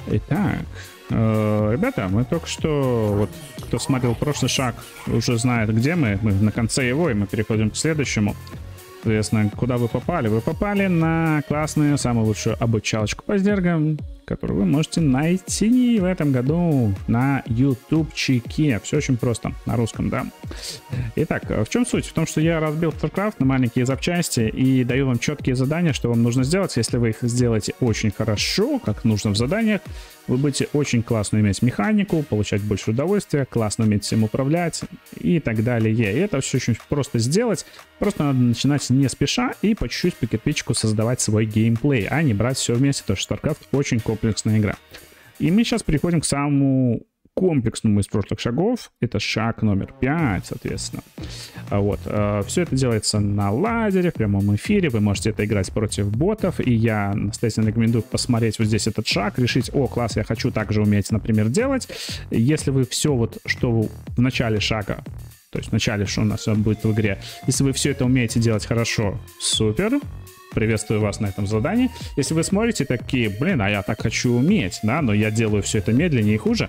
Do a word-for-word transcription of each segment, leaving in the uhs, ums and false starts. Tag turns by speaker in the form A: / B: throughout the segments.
A: Итак, э, ребята, мы только что, вот кто смотрел прошлый шаг, уже знает, где мы. Мы на конце его, и мы переходим к следующему. Соответственно, куда вы попали? Вы попали на классную, самую лучшую обучалочку по сдергам, которую вы можете найти в этом году на ютубчике. Все очень просто, на русском, да. Итак, в чем суть? В том, что я разбил StarCraft на маленькие запчасти и даю вам четкие задания, что вам нужно сделать. Если вы их сделаете очень хорошо, как нужно в заданиях, вы будете очень классно иметь механику, получать больше удовольствия, классно уметь всем управлять и так далее. И это все очень просто сделать. Просто надо начинать не спеша и по чуть-чуть по кирпичику создавать свой геймплей, а не брать все вместе, потому что StarCraft очень комплексная игра. И мы сейчас переходим к самому комплексному из прошлых шагов. Это шаг номер пять, соответственно. Вот. Все это делается на лазере, в прямом эфире. Вы можете это играть против ботов. И я настоятельно рекомендую посмотреть вот здесь этот шаг, решить: о, класс, я хочу также уметь, например, делать. Если вы все вот, что в начале шага, то есть в начале, что у нас будет в игре, если вы все это умеете делать хорошо, супер. Приветствую вас на этом задании. Если вы смотрите такие: блин, а я так хочу уметь, да, но я делаю все это медленнее и хуже.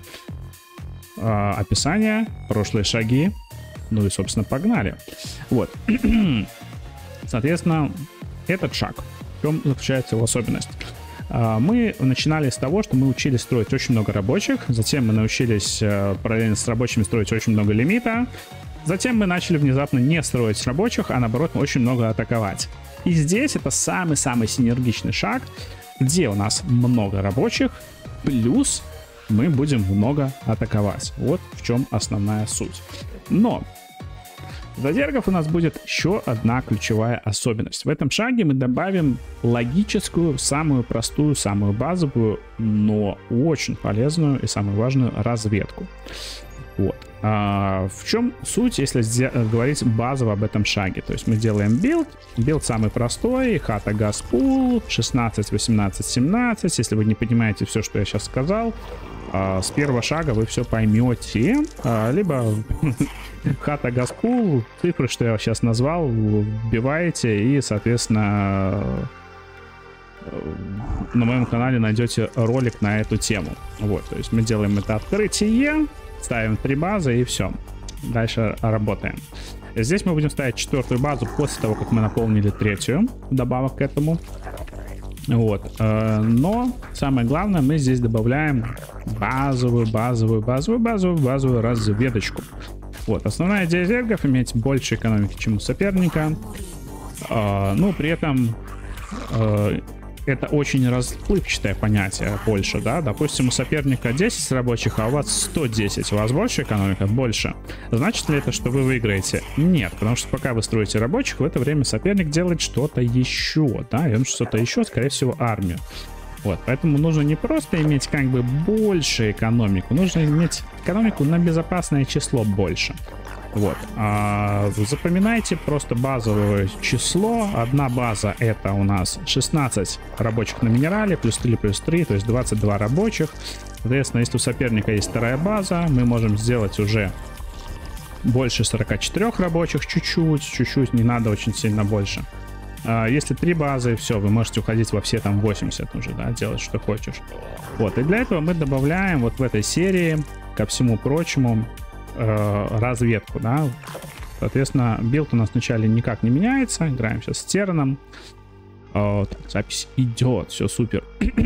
A: А, описание, прошлые шаги, ну и, собственно, погнали. Вот. Соответственно, этот шаг, в чем заключается его особенность? А, мы начинали с того, что мы учились строить очень много рабочих, затем мы научились а, параллельно с рабочими строить очень много лимита, затем мы начали внезапно не строить рабочих, а наоборот очень много атаковать. И здесь это самый-самый синергичный шаг, где у нас много рабочих, плюс мы будем много атаковать. Вот в чем основная суть. Но за зергов у нас будет еще одна ключевая особенность. В этом шаге мы добавим логическую, самую простую, самую базовую, но очень полезную и самую важную разведку. Вот. А в чем суть, если говорить базово об этом шаге? То есть мы делаем билд. Билд самый простой. Хата Газпул. шестнадцать, восемнадцать, семнадцать. Если вы не понимаете все, что я сейчас сказал, с первого шага вы все поймете. Либо Хата Газпул, цифры, что я сейчас назвал, вбиваете и, соответственно, на моем канале найдете ролик на эту тему. Вот, то есть мы делаем это открытие. Ставим три базы и все. Дальше работаем. Здесь мы будем ставить четвертую базу после того, как мы наполнили третью, добавок к этому. Вот. Но самое главное, мы здесь добавляем базовую, базовую, базовую, базовую, базовую разведочку. Вот. Основная идея зергов — иметь больше экономики, чем у соперника. Ну, при этом это очень расплывчатое понятие больше, да. Допустим, у соперника десять рабочих, а у вас сто десять. У вас больше экономика? Больше. Значит ли это, что вы выиграете? Нет, потому что пока вы строите рабочих, в это время соперник делает что-то еще, да. И он что-то еще, скорее всего, армию. Вот, поэтому нужно не просто иметь как бы больше экономику, нужно иметь экономику на безопасное число больше. Вот. А, запоминайте просто базовое число. Одна база — это у нас шестнадцать рабочих на минерале, плюс три, плюс три, то есть двадцать два рабочих. Соответственно, если у соперника есть вторая база, мы можем сделать уже больше сорока четырёх рабочих, чуть-чуть, чуть-чуть, не надо очень сильно больше. А, если три базы, все, вы можете уходить во все там восемьдесят уже, да, делать что хочешь. Вот, и для этого мы добавляем вот в этой серии, ко всему прочему, разведку, да. Соответственно, билд у нас вначале никак не меняется. Играем сейчас с Терном. О, так, запись идет, все супер.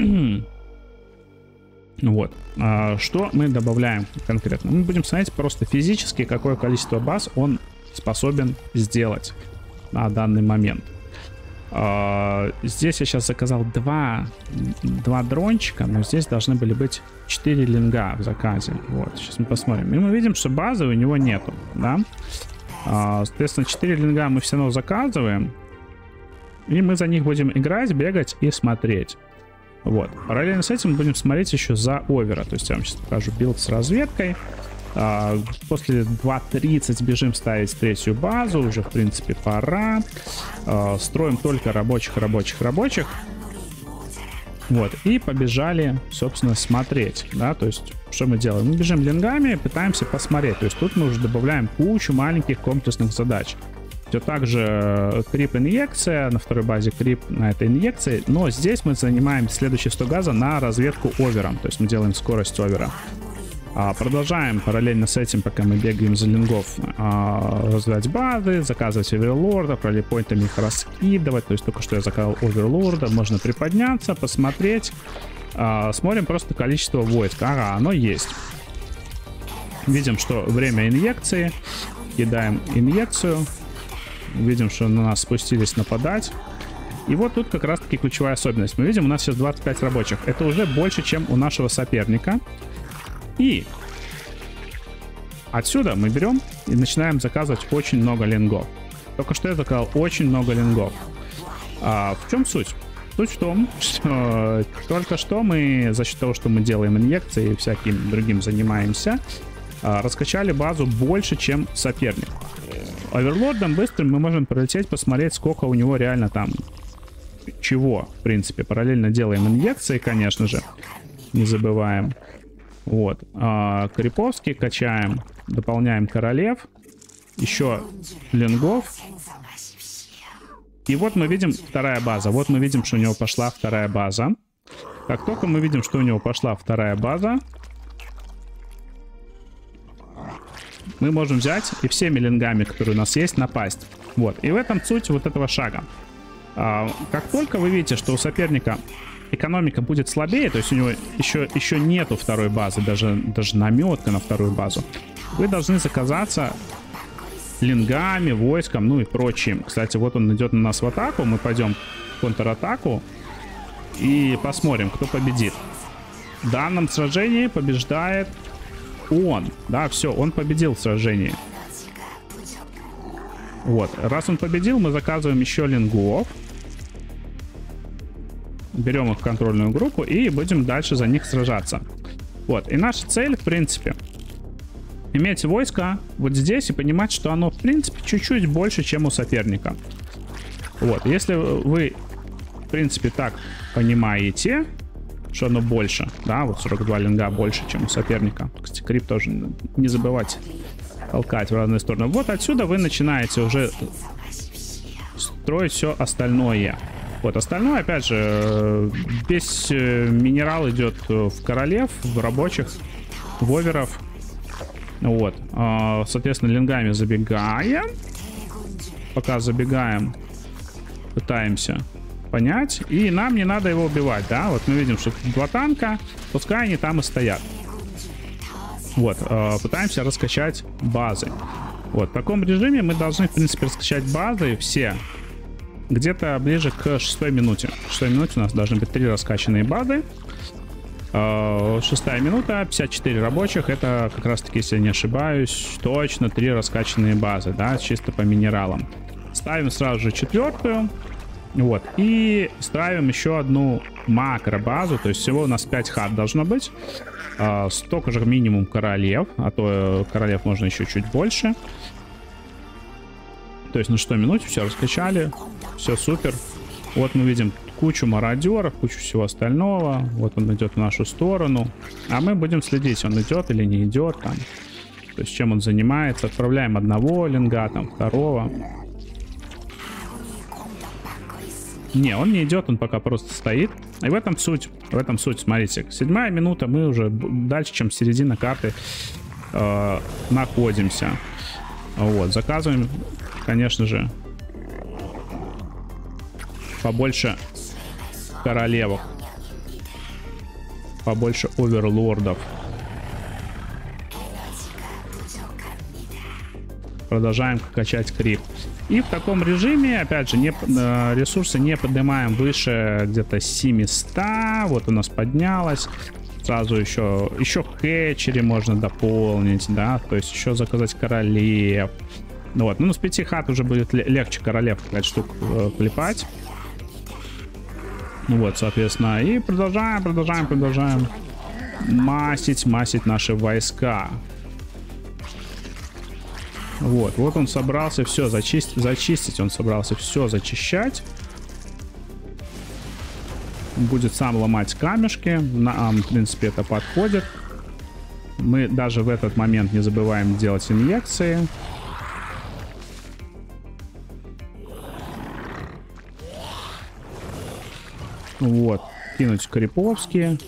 A: Вот. А, что мы добавляем конкретно? Мы будем смотреть просто физически, какое количество баз он способен сделать на данный момент. Uh, здесь я сейчас заказал два, два дрончика, но здесь должны были быть четыре линга в заказе. Вот, сейчас мы посмотрим. И мы видим, что базы у него нету, да. Uh, соответственно, четыре линга мы все равно заказываем. И мы за них будем играть, бегать и смотреть. Вот. Параллельно с этим будем смотреть еще за овера. То есть я вам сейчас покажу билд с разведкой. Uh, после два тридцать бежим ставить третью базу. Уже, в принципе, пора. Uh, строим только рабочих, рабочих, рабочих. Вот. И побежали, собственно, смотреть. Да? То есть, что мы делаем? Мы бежим лингами, пытаемся посмотреть. То есть, тут мы уже добавляем кучу маленьких комплексных задач. Все так же крип-инъекция, на второй базе крип на этой инъекции, но здесь мы занимаем следующий сто газа на разведку овером, то есть мы делаем скорость овера. А, продолжаем параллельно с этим, пока мы бегаем за лингов, а, развивать базы, заказывать оверлордов, ралли-поинтами их раскидывать, то есть только что я заказал оверлорда, можно приподняться, посмотреть, а, смотрим просто количество войск, ага, оно есть. Видим, что время инъекции, кидаем инъекцию. Видим, что на нас спустились нападать. И вот тут как раз таки ключевая особенность. Мы видим, у нас сейчас двадцать пять рабочих. Это уже больше, чем у нашего соперника. И отсюда мы берем и начинаем заказывать очень много лингов. Только что я заказал очень много лингов. А в чем суть? Суть в том, что только что мы, за счет того, что мы делаем инъекции и всяким другим занимаемся, раскачали базу больше, чем соперник. Оверлордом быстрым мы можем пролететь, посмотреть, сколько у него реально там чего, в принципе. Параллельно делаем инъекции, конечно же, не забываем. Вот. А, Криповский качаем, дополняем королев, еще лингов. И вот мы видим вторая база. Вот мы видим, что у него пошла вторая база. Как только мы видим, что у него пошла вторая база, мы можем взять и всеми лингами, которые у нас есть, напасть. Вот. И в этом суть вот этого шага. А, как только вы видите, что у соперника экономика будет слабее, то есть у него еще, еще нету второй базы, даже, даже наметка на вторую базу, вы должны заказаться лингами, войском, ну и прочим. Кстати, вот он идет на нас в атаку, мы пойдем в контратаку и посмотрим, кто победит. В данном сражении побеждает он, да, все, он победил в сражении. Вот, раз он победил, мы заказываем еще лингов. Берем их в контрольную группу и будем дальше за них сражаться. Вот, и наша цель, в принципе, иметь войско вот здесь и понимать, что оно, в принципе, чуть-чуть больше, чем у соперника. Вот, если вы, в принципе, так понимаете, что оно больше, да, вот сорок два линга больше, чем у соперника. Кстати, крип тоже не забывать толкать в разные стороны. Вот отсюда вы начинаете уже строить все остальное. Вот, остальное, опять же, весь минерал идет в королев, в рабочих, в оверов. Вот, соответственно, лингами забегаем. Пока забегаем, пытаемся понять. И нам не надо его убивать, да. Вот мы видим, что два танка, пускай они там и стоят. Вот, пытаемся раскачать базы. Вот, в таком режиме мы должны, в принципе, раскачать базы все где-то ближе к шестой минуте. В шестой минуте у нас должны быть три раскачанные базы. Шестая минута, пятьдесят четыре рабочих. Это как раз таки, если я не ошибаюсь, точно три раскачанные базы, да, чисто по минералам. Ставим сразу же четвертую. Вот, и ставим еще одну макро-базу. То есть всего у нас пять хат должно быть. Столько же минимум королев, а то королев можно еще чуть больше. То есть на шестой минуте все раскачали, все супер. Вот мы видим кучу мародеров, кучу всего остального. Вот он идет в нашу сторону. А мы будем следить, он идет или не идет там. То есть чем он занимается. Отправляем одного линга, там второго. Не, он не идет, он пока просто стоит. И в этом суть, в этом суть, смотрите. Седьмая минута, мы уже дальше, чем середина карты э, находимся. Вот, заказываем, конечно же, побольше королевок, побольше оверлордов. Продолжаем качать крип. И в таком режиме, опять же, не, ресурсы не поднимаем выше где-то семисот. Вот у нас поднялось. Сразу еще, еще хэтчери можно дополнить, да, то есть еще заказать королев. Ну вот, ну с пяти хат уже будет легче королев пять штук э, клепать. Ну вот, соответственно, и продолжаем, продолжаем, продолжаем масить, масить наши войска. Вот, вот он собрался все зачистить, зачистить, он собрался все зачищать. Будет сам ломать камешки, нам, в принципе, это подходит. Мы даже в этот момент не забываем делать инъекции. Вот. Кинуть криповские.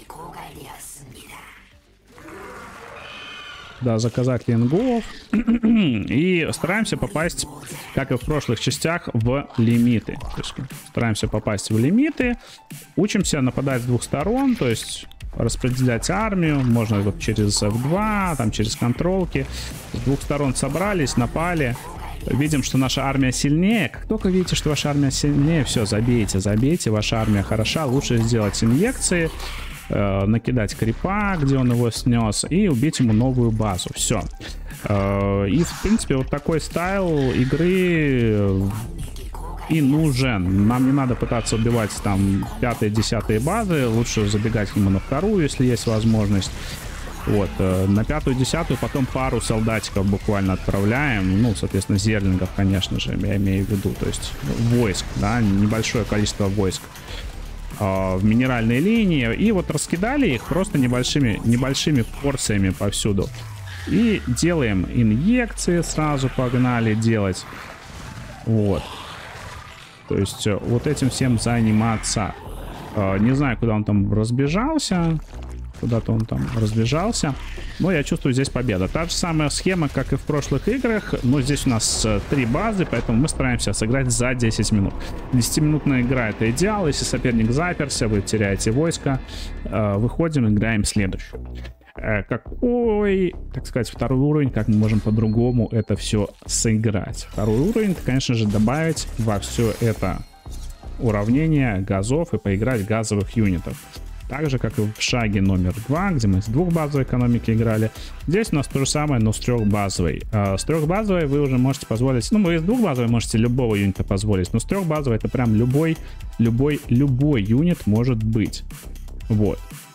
A: Да, заказать лингов. И стараемся попасть, как и в прошлых частях, в лимиты. То есть стараемся попасть в лимиты. Учимся нападать с двух сторон, то есть распределять армию. Можно вот через эф два, там через контролки. С двух сторон собрались, напали. Видим, что наша армия сильнее. Как только видите, что ваша армия сильнее, все, забейте, забейте. Ваша армия хороша. Лучше сделать инъекции. Накидать крипа, где он его снес, и убить ему новую базу. Все. И, в принципе, вот такой стайл игры и нужен. Нам не надо пытаться убивать там пятые, десятые базы. Лучше забегать к нему на вторую, если есть возможность. Вот. На пятую, десятую потом пару солдатиков буквально отправляем. Ну, соответственно, зерлингов, конечно же, я имею в виду. То есть войск, да, небольшое количество войск в минеральные линии, и вот раскидали их просто небольшими небольшими порциями повсюду, и делаем инъекции, сразу погнали делать. Вот, то есть вот этим всем заниматься. Не знаю, куда он там разбежался, куда-то он там разбежался, но я чувствую, здесь победа. Та же самая схема, как и в прошлых играх, но здесь у нас три базы, поэтому мы стараемся сыграть за десять минут. десятиминутная игра — это идеал. Если соперник заперся, вы теряете войско, выходим, играем следующую. Какой, так сказать, второй уровень, как мы можем по-другому это все сыграть? Второй уровень, конечно же, добавить во все это уравнение газов и поиграть газовых юнитов. Так же, как и в шаге номер два, где мы с двухбазовой экономики играли. Здесь у нас то же самое, но с трехбазовой. А с трехбазовой вы уже можете позволить... Ну, вы с двухбазовой можете любого юнита позволить, но с трехбазовой это прям любой, любой, любой юнит может быть. Вот.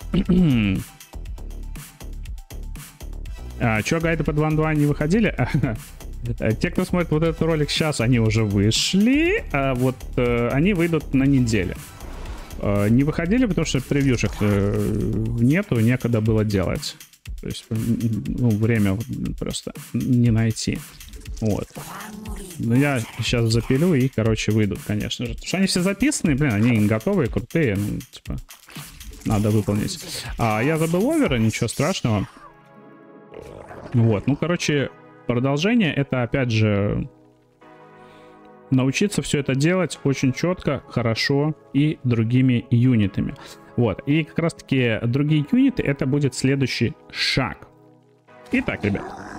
A: А, чё, гайды по два на два не выходили? Те, кто смотрит вот этот ролик сейчас, они уже вышли. А вот э, они выйдут на неделю. Не выходили, потому что превьюшек нету, некогда было делать. То есть, ну, время просто не найти. Вот. Но я сейчас запилю и, короче, выйдут, конечно же. Потому что они все записаны, блин, они готовые, крутые. Ну, типа, надо выполнить. А я забыл овера, ничего страшного. Вот, ну, короче, продолжение — это, опять же, научиться все это делать очень четко, хорошо и другими юнитами. Вот. И как раз таки другие юниты — это будет следующий шаг. Итак, ребят,